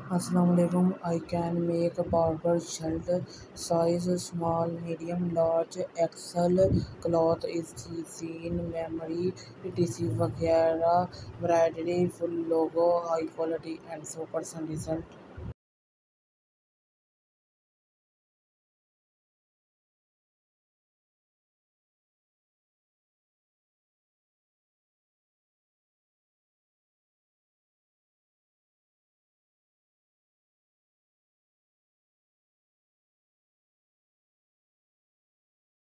Assalamualaikum. I can make a barber shirt size small, medium, large, XL. Cloth is seen, memory, etc. वगैरह variety full logo high quality and 100% result.